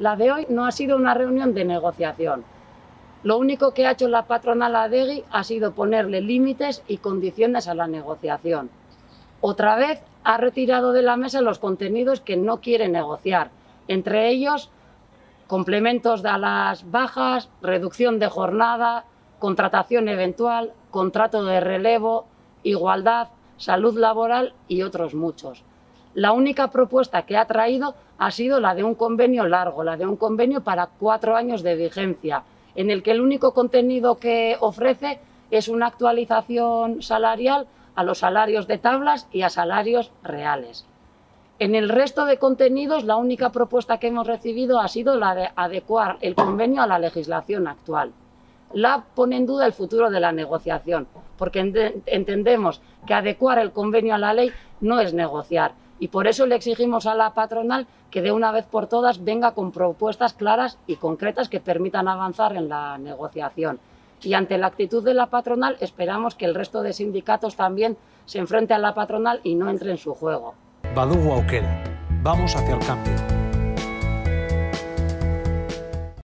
La de hoy no ha sido una reunión de negociación. Lo único que ha hecho la patronal Adegi ha sido ponerle límites y condiciones a la negociación. Otra vez ha retirado de la mesa los contenidos que no quiere negociar, entre ellos complementos a las bajas, reducción de jornada, contratación eventual, contrato de relevo, igualdad, salud laboral y otros muchos. La única propuesta que ha traído ha sido la de un convenio largo, la de un convenio para 4 años de vigencia, en el que el único contenido que ofrece es una actualización salarial a los salarios de tablas y a salarios reales. En el resto de contenidos, la única propuesta que hemos recibido ha sido la de adecuar el convenio a la legislación actual. La pone en duda el futuro de la negociación, porque entendemos que adecuar el convenio a la ley no es negociar, y por eso le exigimos a la patronal que de una vez por todas venga con propuestas claras y concretas que permitan avanzar en la negociación. Y ante la actitud de la patronal esperamos que el resto de sindicatos también se enfrenten a la patronal y no entre en su juego. Badugu aukera. Vamos hacia el cambio.